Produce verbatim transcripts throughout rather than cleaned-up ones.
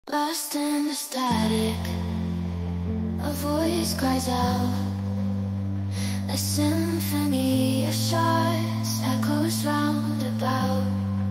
Lost in the static, a voice cries out. A symphony of shards echoes round about.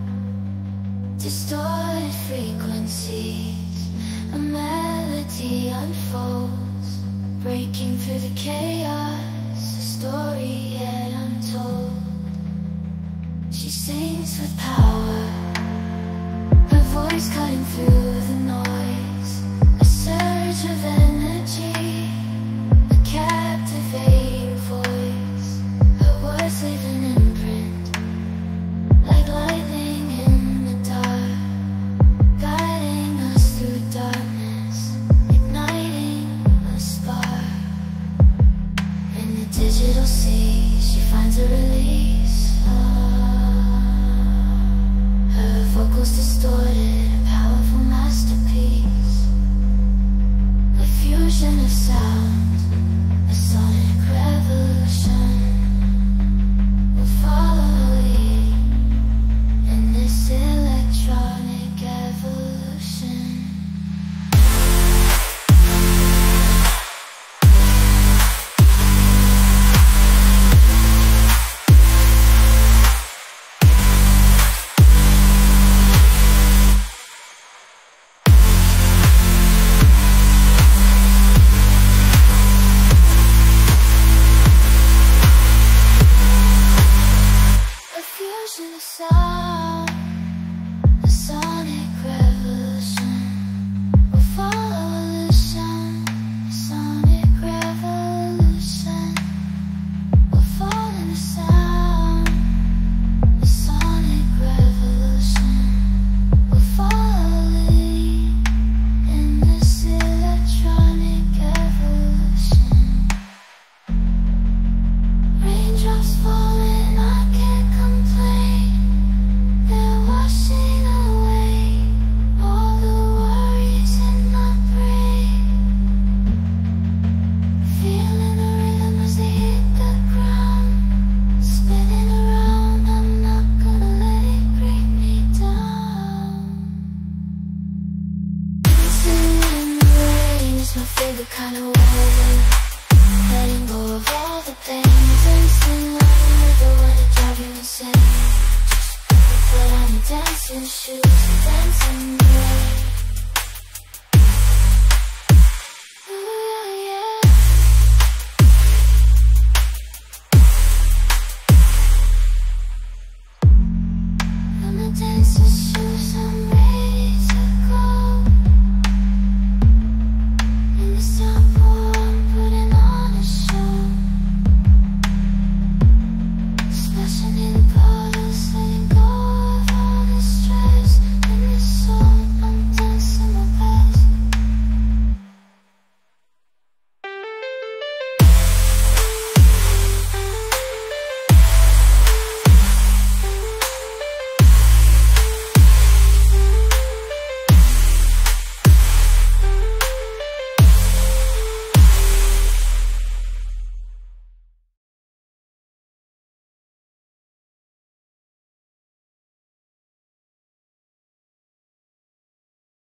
Distorted frequencies, a melody unfolds, breaking through the chaos, a story yet untold. She sings with power, her voice cutting through the noise. A surge of energy, a captivating voice. Her words leave an imprint, like lightning in the dark, guiding us through darkness, igniting a spark. In the digital sea, she finds a release. Her vocals distorted, a powerful masterpiece. A fusion of sound, a sonic revolution. We'll follow her lead in this electronic evolution. A fusion of sound, a sonic revolution. We'll follow illusion, a sonic revolution. We'll fall into sound, a sonic revolution. We'll follow lead in this electronic evolution. Raindrops falling, I can't complain. They're washing away all the worries in my brain. Feeling the rhythm as they hit the ground, spinning around, I'm not gonna let it break me down. Dancing in the rain is my favorite kind of weather. Letting go of all the pain, dancing like a river when it drives you insane. Just put on your dancing shoes and dance in the rain.